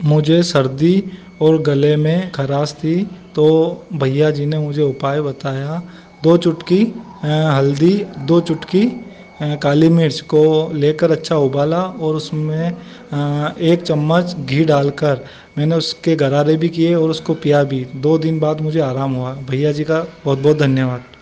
मुझे सर्दी और गले में खराश थी, तो भैया जी ने मुझे उपाय बताया। 2 चुटकी हल्दी, 2 चुटकी काली मिर्च को लेकर अच्छा उबाला और उसमें 1 चम्मच घी डालकर मैंने उसके गरारे भी किए और उसको पिया भी। 2 दिन बाद मुझे आराम हुआ। भैया जी का बहुत बहुत धन्यवाद।